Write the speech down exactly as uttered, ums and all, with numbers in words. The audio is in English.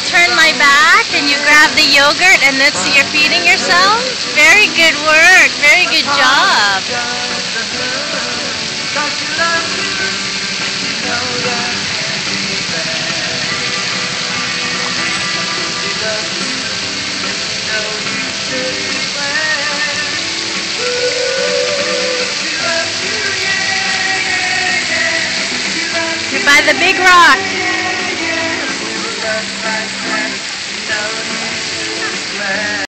turn my back and you grab the yogurt and then so you're feeding yourself? Very good work. Very good job. You're by the big rock.